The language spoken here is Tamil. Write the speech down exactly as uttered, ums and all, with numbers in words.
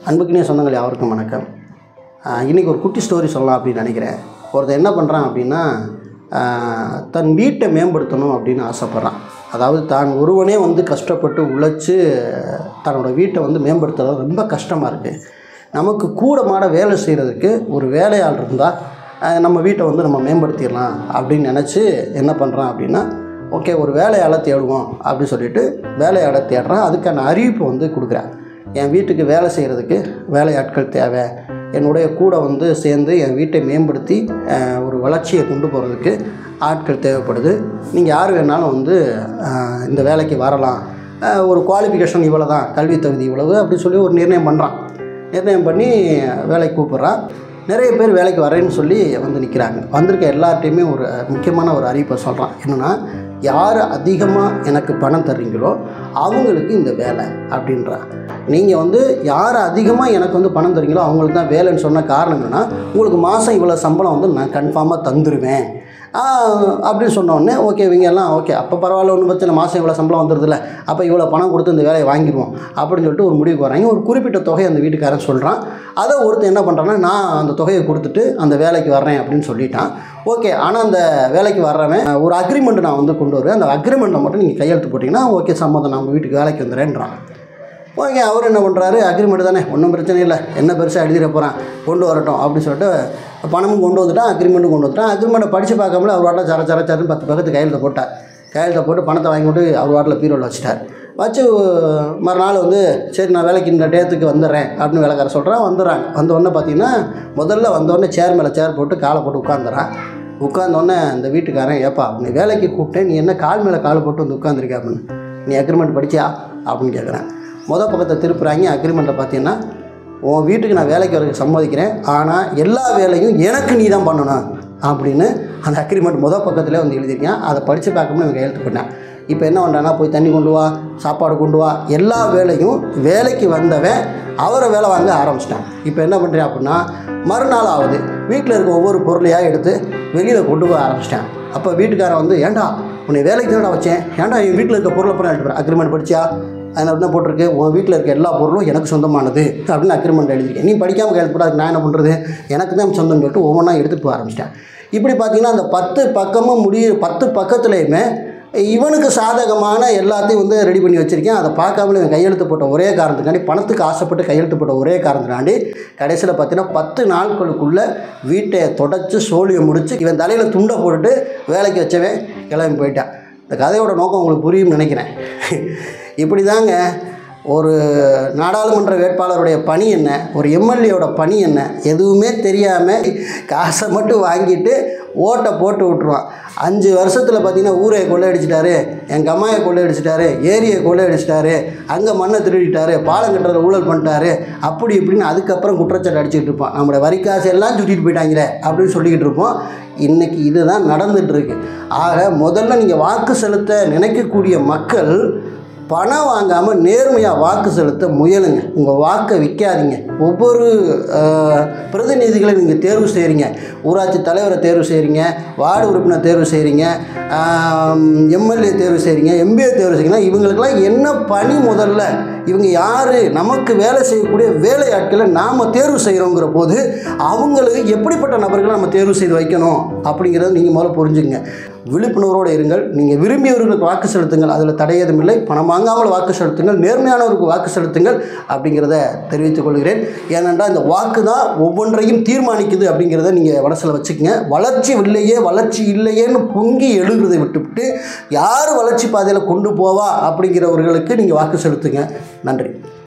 அன்புக்குனே சொந்தங்கள் யாருக்கும் வணக்கம். இன்றைக்கி ஒரு குட்டி ஸ்டோரி சொல்லலாம் அப்படின்னு நினைக்கிறேன். ஒருத்தர் என்ன பண்ணுறான் அப்படின்னா, தன் வீட்டை மேம்படுத்தணும் அப்படின்னு ஆசைப்பட்றான். அதாவது தான் ஒருவனே வந்து கஷ்டப்பட்டு உழைச்சி தன்னோட வீட்டை வந்து மேம்படுத்துறது ரொம்ப கஷ்டமாக இருக்குது. நமக்கு கூட மாட வேலை செய்கிறதுக்கு ஒரு வேலையாள் இருந்தால் நம்ம வீட்டை வந்து நம்ம மேம்படுத்திடலாம் அப்படின்னு நினச்சி என்ன பண்ணுறான் அப்படின்னா, ஓகே ஒரு வேலையாளை தேடுவோம் அப்படின்னு சொல்லிட்டு வேலையாளை தேடுறான். அதுக்கான அறிவிப்பு வந்து கொடுக்குறேன். என் வீட்டுக்கு வேலை செய்கிறதுக்கு வேலையாட்கள் தேவை, என்னுடைய கூட வந்து சேர்ந்து என் வீட்டை மேம்படுத்தி ஒரு வளர்ச்சியை கொண்டு போகிறதுக்கு ஆட்கள் தேவைப்படுது. நீங்கள் யார் வேணாலும் வந்து இந்த வேலைக்கு வரலாம், ஒரு குவாலிஃபிகேஷன் இவ்வளோ தான், கல்வி தகுதி இவ்வளவு அப்படி சொல்லி ஒரு நிர்ணயம் பண்ணுறான். நிர்ணயம் பண்ணி வேலைக்கு கூப்பிட்றான். நிறைய பேர் வேலைக்கு வரேன்னு சொல்லி வந்து நிற்கிறாங்க. வந்திருக்க எல்லார்ட்டையுமே ஒரு முக்கியமான ஒரு அறிவிப்பை சொல்கிறான். என்னென்னா, யார் அதிகமாக எனக்கு பணம் தர்றீங்களோ அவங்களுக்கு இந்த வேலை அப்படின்றான். நீங்கள் வந்து யார் அதிகமாக எனக்கு வந்து பணம் தர்றீங்களோ அவங்களுக்கு தான் வேலைன்னு சொன்ன காரணம் என்னென்னா, உங்களுக்கு மாதம் இவ்வளோ சம்பளம் வந்து நான் கன்ஃபார்மாக தந்துடுவேன் அப்படின்னு சொன்னோடனே ஓகே இவங்க எல்லாம் ஓகே அப்போ பரவாயில்ல, ஒன்றும் பிரச்சனை, மாதம் இவ்வளோ சம்பளம் வந்துடுதில்ல, அப்போ இவ்வளோ பணம் கொடுத்து இந்த வேலையை வாங்கிடுவோம் அப்படின்னு சொல்லிட்டு ஒரு முடிவுக்கு வராங்க. ஒரு குறிப்பிட்ட தொகை அந்த வீட்டுக்காரன் சொல்கிறான். அதை ஒருத்தர் என்ன பண்ணுறான்னா, நான் அந்த தொகையை கொடுத்துட்டு அந்த வேலைக்கு வர்றேன் அப்படின்னு சொல்லிட்டான். ஓகே, ஆனால் அந்த வேலைக்கு வர்றவன் ஒரு அக்ரிமெண்ட் நான் வந்து கொண்டு வருவேன், அந்த அக்ரிமெண்ட்டை மட்டும் நீங்கள் கையெழுத்து போட்டிங்கன்னா ஓகே சம்மதம், நான் உங்கள் வீட்டுக்கு வேலைக்கு வந்துடுறேன்றான். ஓகே, அவர் என்ன பண்ணுறாரு, அக்ரிமெண்ட் தானே ஒன்றும் பிரச்சனை இல்லை, என்ன பெருசாக எழுதிட போகிறான், கொண்டு வரட்டும் அப்படின்னு சொல்லிட்டு பணமும் கொண்டு வந்துட்டான், அக்ரிமெண்ட்டும் கொண்டு வந்துட்டான். அக்ரிமெண்ட்டை படித்து பார்க்காமல அவர் வாட்டில் சர சர சரன்னு பத்து பக்கத்து கையெழுத்தை போட்டார். கையெழுத்தை போட்டு பணத்தை வாங்கி கொண்டு அவர் வாட்டில் பீரோவில் வச்சுட்டார். வச்சு மறுநாள் வந்து சரி நான் வேலைக்கு இந்த டேத்துக்கு வந்துடுறேன் அப்படின்னு வேலைக்கார சொல்கிறான். வந்துடுறாங்க. வந்தோடனே பார்த்தீங்கன்னா, முதல்ல வந்தோடனே சேர் மேலே சேர் போட்டு காலை போட்டு உட்காந்துறான். உட்காந்தோடனே அந்த வீட்டுக்காரன், ஏப்பா நீ வேலைக்கு கூப்பிட்டேன், நீ என்ன கால் மேலே காலை போட்டு வந்து உட்காந்துருக்க அப்படின்னு, நீ அக்ரிமெண்ட் படிச்சியா அப்படின்னு கேட்குறேன். மொதல் பக்கத்தை திருப்புறாங்க. அக்ரிமெண்ட்டை பார்த்தீங்கன்னா, உன் வீட்டுக்கு நான் வேலைக்கு வரதுக்கு சம்மதிக்கிறேன், ஆனால் எல்லா வேலையும் எனக்கு நீ தான் பண்ணணும் அப்படின்னு அந்த அக்ரிமெண்ட் மொதல் பக்கத்தில் வந்து எழுதியிருக்கேன். அதை படித்து பார்க்கணும்னு இவங்க கையெழுத்து பண்ணேன். இப்போ என்ன பண்ணுறான்னா, போய் தண்ணி கொண்டு வா, சாப்பாடு கொண்டு வா, எல்லா வேலையும் வேலைக்கு வந்தவன் அவரை வேலை வாங்க ஆரம்பிச்சிட்டான். இப்போ என்ன பண்ணுறேன் அப்படின்னா, மறுநாள் ஆகுது, வீட்டில் இருக்க ஒவ்வொரு பொருளையாக எடுத்து வெளியில் கொண்டு போக ஆரம்பிச்சிட்டேன். அப்போ வீட்டுக்காரன் வந்து, ஏண்டா உன்னை வேலைக்கு தானடா வச்சேன், ஏன்டா என் வீட்டில் இருக்க பொருளை பூரா எடுத்துக்கிறேன், அக்ரிமெண்ட் படிச்சியா, அதில் என்ன போட்டிருக்கு, உன் வீட்டில் இருக்க எல்லா பொருளும் எனக்கு சொந்தமானது அப்படின்னு அக்ரிமெண்ட் எழுதிருக்கேன், நீ படிக்காமல் கையெழுத்து போட அதுக்கு நான் என்ன பண்ணுறது, எனக்கு தான் சொந்தம்னு சொல்லிட்டு ஒவ்வொன்றா எடுத்துகிட்டு போக ஆரம்பிச்சிட்டேன். இப்படி பார்த்தீங்கன்னா அந்த பத்து பக்கமும் முடிய பத்து பக்கத்துலேயுமே இவனுக்கு சாதகமான எல்லாத்தையும் வந்து ரெடி பண்ணி வச்சுருக்கேன். அதை பார்க்காமலே இவன் கையெழுத்து போட்ட ஒரே காரணத்துக்காண்டி, பணத்துக்கு ஆசைப்பட்டு கையெழுத்து போட்ட ஒரே காரணத்துக்காண்டி கடைசியில் பார்த்தீங்கன்னா பத்து நாட்களுக்குள்ளே வீட்டை தொடச்சி சோழியை முடித்து இவன் தலையில் துண்டை போட்டுட்டு வேலைக்கு வச்சவன் கிளம்பி போயிட்டான். இந்த கதையோட நோக்கம் உங்களுக்கு புரியும்னு நினைக்கிறேன். இப்படி தாங்க ஒரு நாடாளுமன்ற வேட்பாளருடைய பணி என்ன, ஒரு எம்எல்ஏவோட பணி என்ன, எதுவுமே தெரியாமல் காசை மட்டும் வாங்கிட்டு ஓட்டை போட்டு விட்ருவான். அஞ்சு வருஷத்தில் பார்த்திங்கன்னா ஊரை கொள்ளையடிச்சிட்டாரு, எங்கள் அம்மாயை கொள்ளையடிச்சிட்டாரு, ஏரியை கொள்ளையடிச்சிட்டாரு, அங்கே மண்ணை திருடிட்டாரு, பாலம் கட்டுறத ஊழல் பண்ணிட்டாரு, அப்படி இப்படின்னு அதுக்கப்புறம் குற்றச்சாட்டு அடிச்சுக்கிட்டு இருப்பான். நம்மளோட வரிக்காசு எல்லாம் சுட்டிட்டு போயிட்டாங்களே அப்படின்னு சொல்லிக்கிட்டு இருப்போம். இன்றைக்கி இதுதான் நடந்துகிட்ருக்கு. ஆக முதல்ல நீங்கள் வாக்கு செலுத்த நினைக்கக்கூடிய மக்கள் பணம் வாங்காமல் நேர்மையாக வாக்கு செலுத்த முயலுங்க. உங்கள் வாக்கை விற்காதீங்க. ஒவ்வொரு பிரதிநிதிகளை நீங்கள் தேர்வு செய்கிறீங்க, ஊராட்சி தலைவரை தேர்வு செய்கிறீங்க, வார்டு உறுப்பினர் தேர்வு செய்கிறீங்க, எம்எல்ஏ தேர்வு செய்கிறீங்க, எம்பிஏ தேர்வு செய்கிறீங்கன்னா இவங்களுக்கெல்லாம் என்ன பணி, முதல்ல இவங்க யார், நமக்கு வேலை செய்யக்கூடிய வேலையாட்களை நாம் தேர்வு செய்கிறோங்கிற போது அவங்களுக்கு எப்படிப்பட்ட நபர்களை நம்ம தேர்வு செய்து வைக்கணும் அப்படிங்கிறத நீங்கள் முதல்ல புரிஞ்சுங்க. விழிப்புணர்வோடு இருங்கள். நீங்கள் விரும்பியவர்களுக்கு வாக்கு செலுத்துங்கள், அதில் தடையதும் இல்லை. பணம் வாங்காமல் வாக்கு செலுத்துங்கள், நேர்மையானவருக்கு வாக்கு செலுத்துங்கள் அப்படிங்கிறத தெரிவித்துக் கொள்கிறேன். ஏனென்றால் இந்த வாக்கு தான் ஒவ்வொன்றையும் தீர்மானிக்குது அப்படிங்கிறத நீங்கள் மனசில் வச்சுக்கோங்க. வளர்ச்சி இல்லையே வளர்ச்சி இல்லையேன்னு பொங்கி எழுகிறதை விட்டுவிட்டு யார் வளர்ச்சி பாதையில் கொண்டு போவா அப்படிங்கிறவர்களுக்கு நீங்கள் வாக்கு செலுத்துங்க. நன்றி.